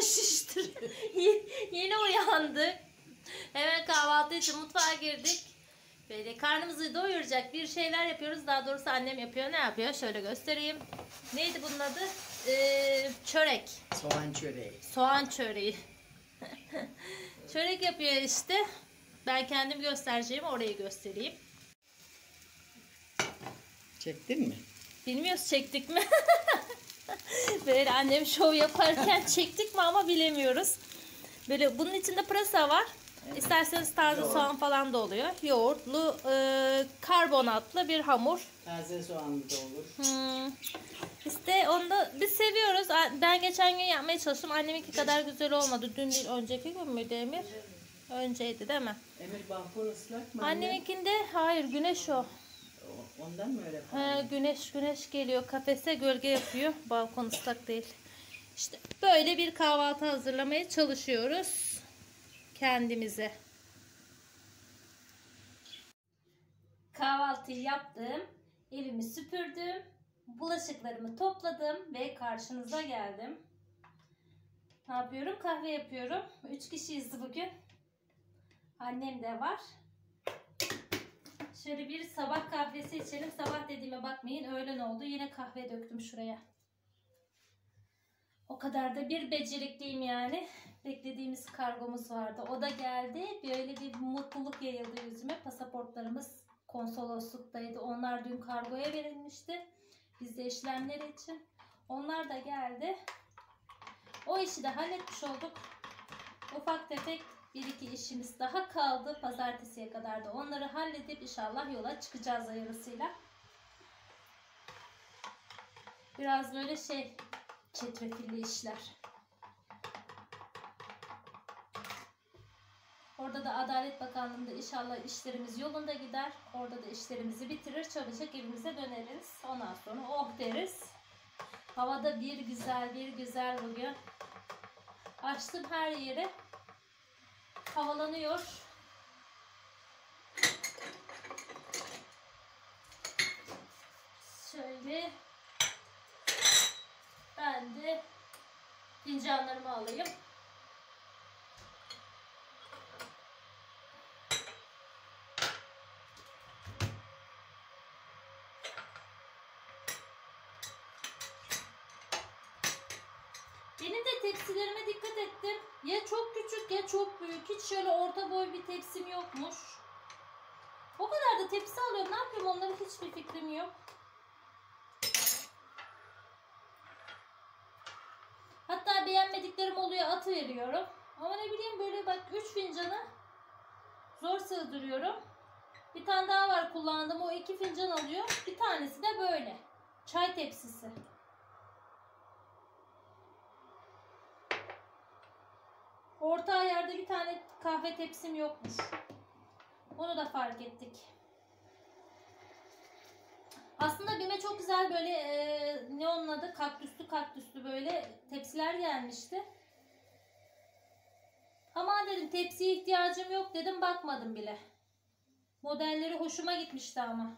şiştiriyor. Yeni uyandık. Hemen kahvaltı için mutfağa girdik. Böyle karnımızı doyuracak bir şeyler yapıyoruz. Daha doğrusu annem yapıyor. Ne yapıyor? Şöyle göstereyim. Neydi bunun adı? Çörek. Soğan çöreği. Soğan çöreği. Çörek yapıyor işte. Ben kendim göstereceğim. Orayı göstereyim. Çektin mi? Bilmiyoruz çektik mi? Böyle annem şov yaparken çektik mi ama bilemiyoruz. Böyle bunun içinde pırasa var. Evet. İsterseniz taze soğan falan da oluyor. Yoğurtlu, karbonatlı bir hamur. Taze soğanlı da olur. İşte onu da biz seviyoruz. Ben geçen gün yapmaya çalıştım. Anneminki kadar güzel olmadı. Dün değil, önceki gün müydü Emir? Önceydi değil mi? Emir balkon ıslak mı? Anneminkinde hayır, güneş o. Ondan mı öyle? Güneş geliyor. Kafese gölge yapıyor. Balkon ıslak değil. İşte böyle bir kahvaltı hazırlamaya çalışıyoruz kendimize. Kahvaltıyı yaptım. Evimi süpürdüm. Bulaşıklarımı topladım ve karşınıza geldim. Ne yapıyorum? Kahve yapıyorum. 3 kişiyiz bugün. Annem de var. Şöyle bir sabah kahvesi içelim. Sabah dediğime bakmayın. Öğlen oldu. Yine kahve döktüm şuraya. O kadar da bir becerikliyim yani. Beklediğimiz kargomuz vardı. O da geldi. Böyle bir mutluluk yayıldı yüzüme. Pasaportlarımız konsolosluktaydı. Onlar dün kargoya verilmişti. Biz de işlemler için. Onlar da geldi. O işi de halletmiş olduk. Ufak tefek bir iki işimiz daha kaldı. Pazartesiye kadar da onları halledip inşallah yola çıkacağız hayırlısıyla. Biraz böyle çetrefilli işler. Orada da Adalet Bakanlığı'nda inşallah işlerimiz yolunda gider. Orada da işlerimizi bitirir, çabucak evimize döneriz. Ondan sonra oh deriz. Havada bir güzel bugün. Açtım her yeri. Havalanıyor. Şöyle. Ben de fincanlarımı alayım. Benim de tepsilerime dikkat ettim. Ya çok küçük ya çok büyük. Hiç şöyle orta boy bir tepsim yokmuş. O kadar da tepsi alıyorum. Ne yapayım, onların hiçbir fikrim yok. Hatta beğenmediklerim oluyor, atıveriyorum. Ama ne bileyim, böyle bak 3 fincanı zor sığdırıyorum. Bir tane daha var kullandığım, o 2 fincan alıyor. Bir tanesi de böyle. Çay tepsisi. Orta ayarda bir tane kahve tepsim yokmuş. Onu da fark ettik. Aslında BİM'e çok güzel böyle ne onun adı, kaktüslü böyle tepsiler gelmişti. Ama dedim tepsiye ihtiyacım yok dedim, bakmadım bile. Modelleri hoşuma gitmişti ama.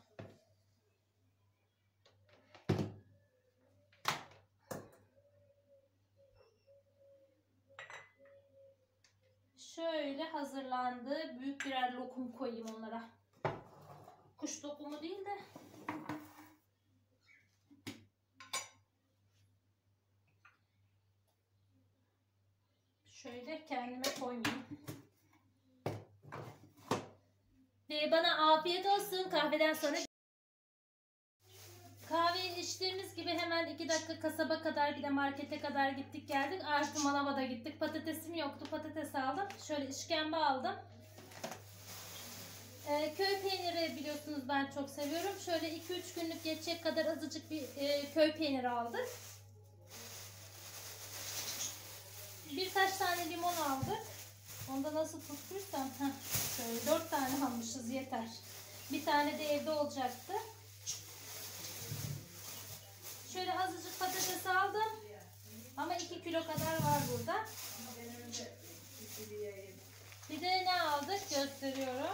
Şöyle hazırlandı. Büyük birer lokum koyayım onlara. Kuş lokumu değil de. Şöyle kendime koymayayım. Bana afiyet olsun. Kahveden sonra kahveyi içtiğimiz gibi hemen 2 dakika kasaba kadar, bir de markete kadar gittik geldik. Artı manava da gittik. Patatesim yoktu. Patates aldım. Şöyle işkembe aldım. Köy peyniri biliyorsunuz ben çok seviyorum. Şöyle 2-3 günlük geçecek kadar azıcık bir köy peyniri aldık. Birkaç tane limon aldık. Onda nasıl tuttuysam. Şöyle 4 tane almışız, yeter. Bir tane de evde olacaktı. Şöyle azıcık patates aldım. Ama 2 kilo kadar var burada. Bir de ne aldık gösteriyorum.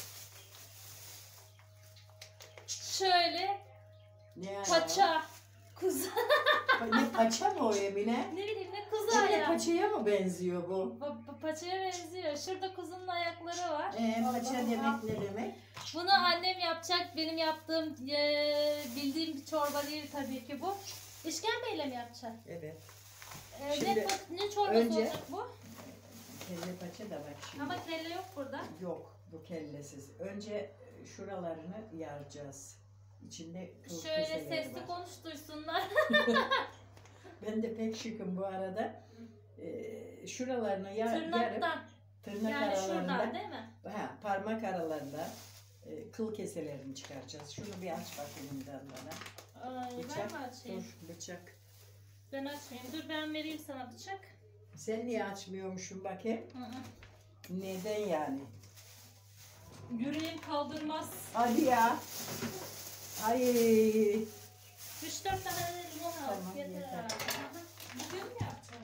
Şöyle paça. Kuzu. Ne paça mı o Emine? Ne bileyim ne kuzu Şimdi ayağı. paçaya mı benziyor bu? Paçaya benziyor. Şurada kuzunun ayakları var. Paça demek ne demek? Bunu annem yapacak. Benim yaptığım, bildiğim bir çorba değil tabii ki bu. İşkembeyle mi yapacak? Evet. Ne, ne çorbası önce- olacak bu? Kelle paça da bak şimdi. Ama kelle yok burada. Yok, bu kellesiz. Önce şuralarını yaracağız. İçinde kıl Şöyle keseleri sesli var. konuş duysunlar. Ben de pek şıkım bu arada. Şuralarını yarıp Tırnaktan. tırnak Yani şuradan aralarında, değil mi? parmak aralarında kıl keselerini çıkaracağız. Şunu bir aç bak elimden bana. Ay, ben Bıçak, mi açayım? dur bıçak. Ben açmayayım. Dur ben vereyim sana bıçak. Sen niye açmıyormuşsun bakayım? Hı hı. Neden yani? Yüreğim kaldırmaz. Hadi ya. Ay. 3-4 tane de limon al. Tamam, Yeter yeter. herhalde. Hı hı. Bugün mü yapacağım?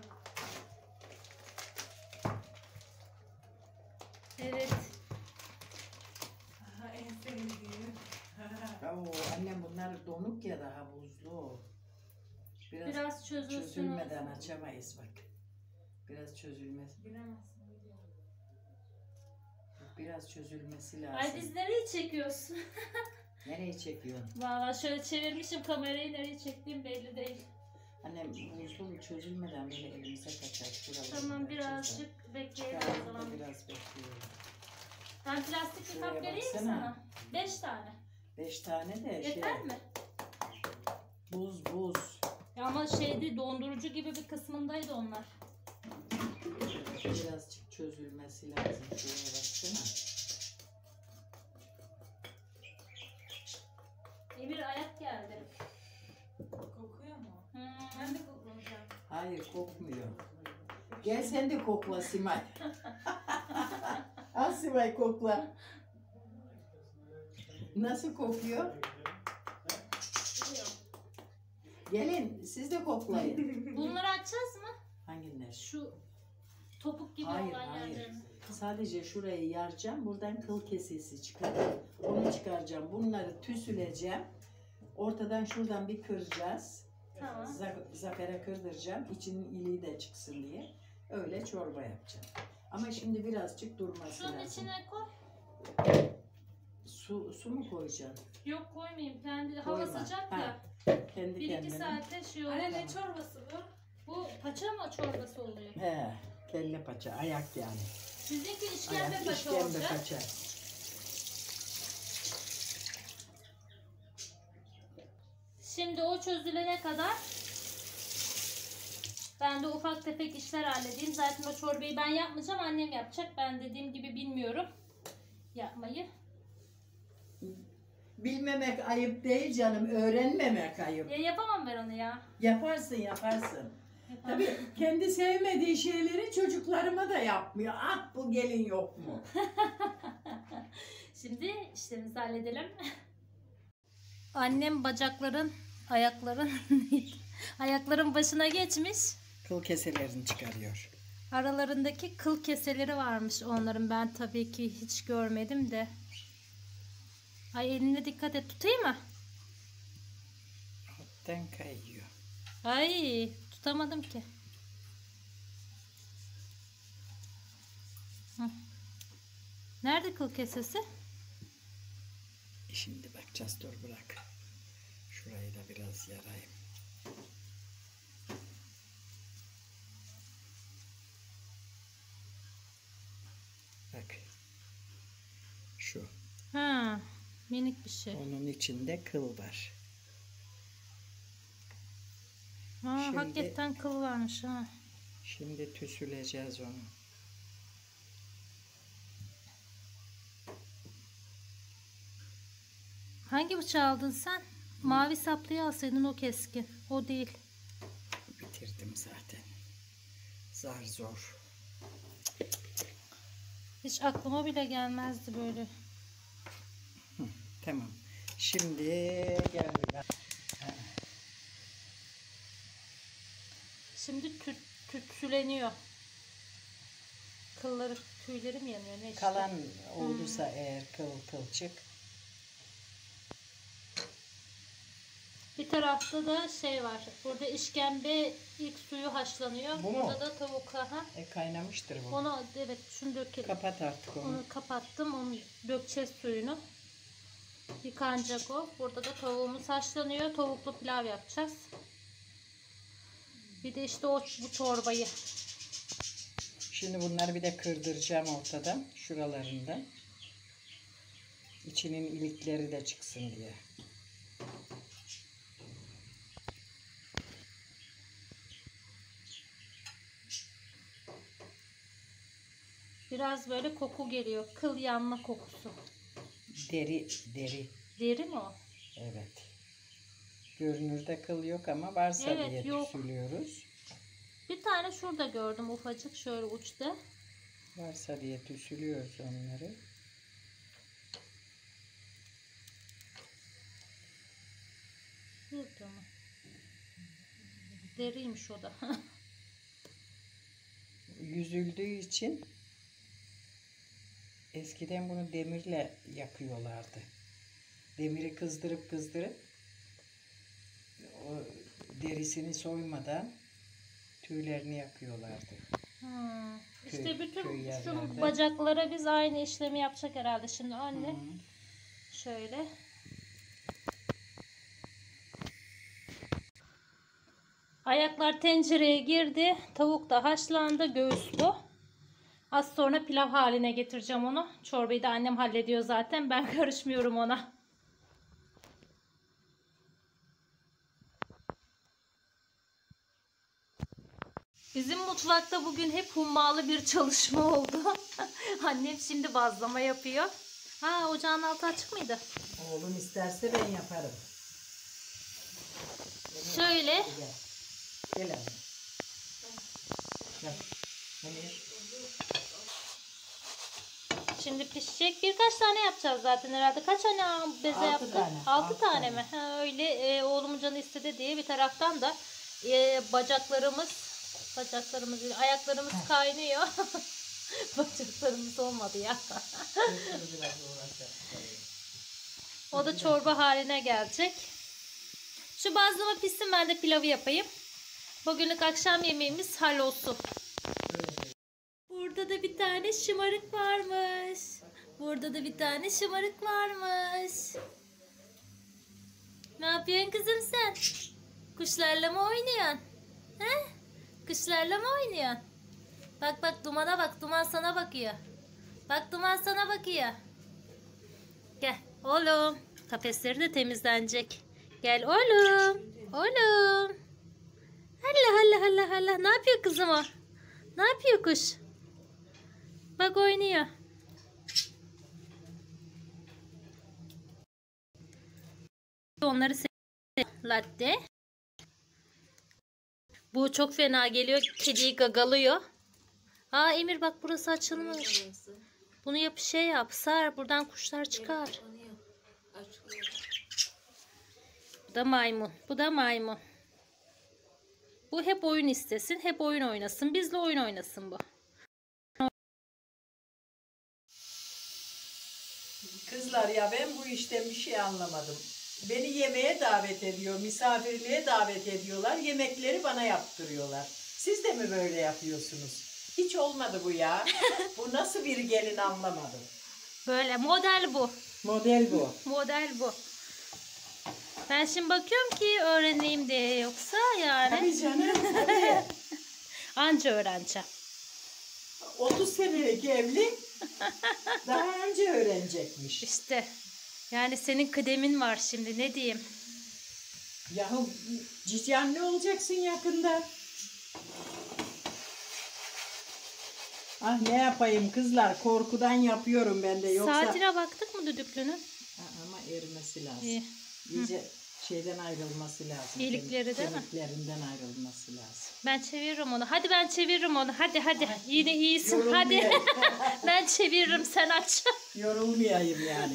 Evet. Aha, en sevdiğim. Oo, annem bunlar donuk ya daha buzlu. Biraz çözülsün. Çözülmeden açamayız bak. Biraz çözülmesi. Bilemezsin, biliyorum. Biraz çözülmesi lazım. Ay biz nereyi çekiyorsun? Nereye çekiyorsun? Valla şöyle çevirmişim kamerayı, nereye çektiğim belli değil. Annem buzlu çözülmeden böyle elimize kaçar. Şuraları Tamam açacağız. birazcık bekleyelim o Çıkaralım zaman. da biraz bekliyorum. Ben plastik bir Şuraya kap vereyim mi baksana. sana? 5 tane. 5 tane de Yeter mi? buz. Ya ama şeydi, dondurucu gibi bir kısmındaydı onlar. Birazcık çözülmesi lazım. Şuraya baksana. Emir ayak geldi. Kokuyor mu? Ben Hmm. de koklayacağım. Hayır kokmuyor. Gel sen de kokla Simay. Al Simay kokla. Nasıl kokuyor? Gelin siz de koklayın. Bunları açacağız mı? Hangiler? Şu topuk gibi Hayır olan hayır. yerlerini. Sadece şurayı yaracağım. Buradan kıl kesesi çıkar. Onu çıkaracağım. Bunları tüsüleceğim. Ortadan şuradan bir kıracağız. Tamam. Zafere kırdıracağım. İçinin iliği de çıksın diye. Öyle çorba yapacağım. Ama şimdi birazcık durması Şunun lazım. içine koy. Su mu koyacaksın? Yok koymayayım. Kendi hava Koyma. sıcak Ha, ya. Kendi 1-2 kendine. saatte şey olur. Anne Tamam. ne çorbası bu? Bu paça mı çorbası oluyor? He, kelle paça, ayak yani. Sizinki işkembe Ayak, paça işkembe olacak. paça. Şimdi o çözülene kadar ben de ufak tefek işler halledeyim. Zaten o çorbayı ben yapmayacağım. Annem yapacak. Ben dediğim gibi bilmiyorum yapmayı. Bilmemek ayıp değil canım, öğrenmemek ayıp. Ya yapamam ben onu ya. Yaparsın. Yapamam. Tabii kendi sevmediği şeyleri çocuklarıma da yapmıyor. Ah bu gelin yok mu? Şimdi işlerimizi halledelim. Annem ayakların başına geçmiş. Kıl keselerini çıkarıyor. Aralarındaki kıl keseleri varmış onların. Ben tabii ki hiç görmedim de. Ay eline dikkat et. Tutayım mı? Alttan kayıyor. Ay tutamadım ki. Hı. Nerede kıl kesesi? Şimdi bakacağız, dur bırak. Şurayı da biraz yarayım. Bak. Şu. Ha, minik bir şey. Onun içinde kıl var. Ha, Şimdi- hakikaten kıl varmış ha. Şimdi tüsüleceğiz onu. Hangi bıçağı aldın sen? Mavi saplıyı alsaydın, o keskin. O değil. Bitirdim zaten. Zar zor. Hiç aklıma bile gelmezdi böyle. Tamam. Şimdi geldi. Şimdi tütsüleniyor. Kılları, tüyleri mi yanıyor ne işte? Kalan olduysa eğer kılçık. Bir tarafta da şey var. Burada işkembe ilk suyu haşlanıyor. Bu mu? Burada da tavuk. Aha. Kaynamıştır bu. Onu evet şunu dökelim. Kapat artık onu. Onu kapattım. Onu dökeceğiz suyunu. Yıkanacak o. Burada da tavuğumuz haşlanıyor. Tavuklu pilav yapacağız. Bir de işte bu çorbayı. Şimdi bunları bir de kırdıracağım ortadan. Şuralarından. İçinin ilikleri de çıksın diye. Biraz böyle koku geliyor. Kıl yanma kokusu. Deri. Deri mi o? Evet. Görünürde kıl yok ama varsa Evet, diye yok. tüsülüyoruz. Bir tane şurada gördüm ufacık şöyle uçta. Varsa diye tüsülüyoruz onları. Burada mı? Deriymiş o da. Yüzüldüğü için eskiden bunu demirle yakıyorlardı. Demiri kızdırıp o derisini soymadan tüylerini yakıyorlardı. İşte Köy bütün şu yerlerde. bacaklara biz aynı işlemi yapacak herhalde şimdi anne. Şöyle. Ayaklar tencereye girdi. Tavuk da haşlandı. Göğüs bu. Az sonra pilav haline getireceğim onu. Çorbayı da annem hallediyor zaten. Ben karışmıyorum ona. Bizim mutfakta bugün hep hummalı bir çalışma oldu. Annem şimdi bazlama yapıyor. Ha, ocağın altı açık mıydı? Oğlum isterse ben yaparım. Şöyle. Gel. Gel anne. Gel. Şimdi pişecek. Birkaç tane yapacağız zaten herhalde. Kaç tane beze 6 yaptık? tane. 6 tane mi? Ha, öyle oğlumun canı istedi diye bir taraftan da ayaklarımız kaynıyor. Bacaklarımız olmadı ya. O da çorba haline gelecek. Şu bazlama pişsin, ben de pilavı yapayım. Bugünlük akşam yemeğimiz hallolsun. Burada da bir tane şımarık varmış. Burada da bir tane şımarık varmış. Ne yapıyorsun kızım sen? Kuşlarla mı oynuyorsun? He? Kuşlarla mı oynuyorsun? Bak bak Duman'a bak. Duman sana bakıyor. Bak Duman sana bakıyor. Gel oğlum. Kafesleri de temizlenecek. Gel oğlum. Oğlum. Halla halla halla halla. Ne yapıyor kızım o? Ne yapıyor kuş? Bak oynuyor. Onları latte. Bu çok fena geliyor. Kediyi gagalıyor. Aa Emir bak burası açılmış. Bunu yap sar. Buradan kuşlar çıkar. Bu da maymun. Bu da maymun. Bu hep oyun istesin. Hep oyun oynasın. Bizle oyun oynasın bu. Kızlar ya ben bu işten bir şey anlamadım. Beni yemeğe davet ediyor, misafirliğe davet ediyorlar, yemekleri bana yaptırıyorlar. Siz de mi böyle yapıyorsunuz? Hiç olmadı bu ya. Bu nasıl bir gelin anlamadım. Böyle model bu. Model bu. Model bu. Ben şimdi bakıyorum ki öğreneyim diye, yoksa yani. Tabii canım. Tabii. Anca öğreneceğim. 30 senelik evli daha önce öğrenecekmiş. İşte. Yani senin kıdemin var şimdi, ne diyeyim. Yahu cici anne olacaksın yakında. Ah ne yapayım kızlar, korkudan yapıyorum ben de, yoksa. Saatine baktık mı düdüklünün? Ama erimesi lazım. İyi. İyice şeyden ayrılması lazım. İyilikleri değil mi? Kemiklerinden ayrılması lazım. Ben çeviririm onu. Hadi ben çeviririm onu. Hadi. Yine iyisin. Hadi. Yorulmayayım. Ben çeviririm, sen aç. Yorulmayayım yani.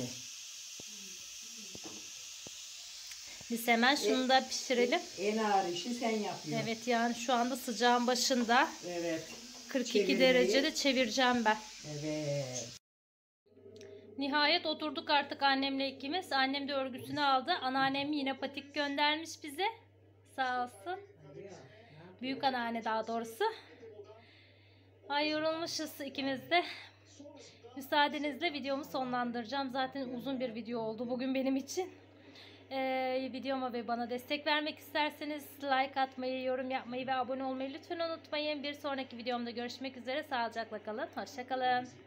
Biz hemen şunu da pişirelim. En ağır işi sen yapıyorsun. Evet, yani şu anda sıcağın başında. Evet. 42 Çevirmeyi. derecede çevireceğim ben. Evet. Nihayet oturduk artık annemle ikimiz. Annem de örgüsünü aldı. Anneannem yine patik göndermiş bize. Sağ olsun. Büyük anneanne daha doğrusu. Ay yorulmuşuz ikimiz de. Müsaadenizle videomu sonlandıracağım. Zaten uzun bir video oldu bugün benim için. Videoma ve bana destek vermek isterseniz like atmayı, yorum yapmayı ve abone olmayı lütfen unutmayın. Bir sonraki videomda görüşmek üzere. Sağlıcakla kalın. Hoşça kalın.